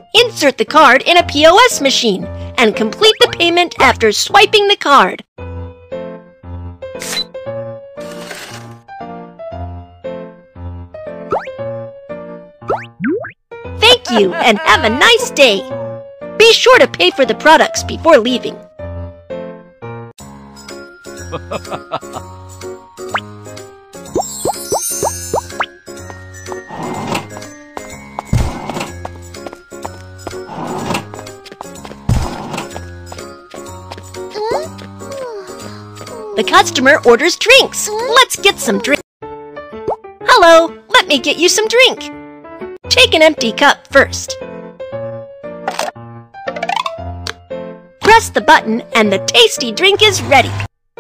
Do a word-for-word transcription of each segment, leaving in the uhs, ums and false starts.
Insert the card in a P O S machine and complete the payment after swiping the card. Thank you and have a nice day. Be sure to pay for the products before leaving. The customer orders drinks. Let's get some drink. Hello, let me get you some drink. Take an empty cup first. Press the button and the tasty drink is ready.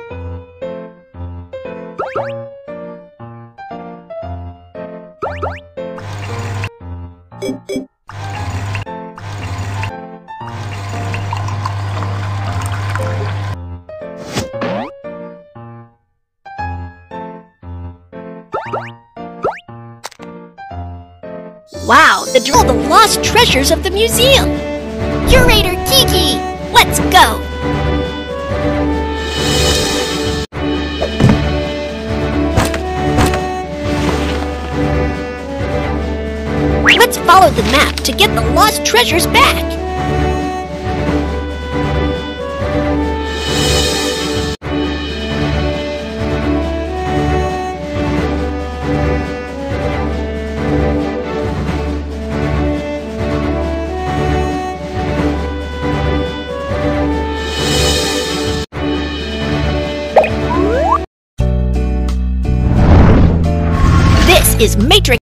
Wow, the all the lost treasures of the museum! Curator Kiki, let's go! Let's follow the map to get the lost treasures back!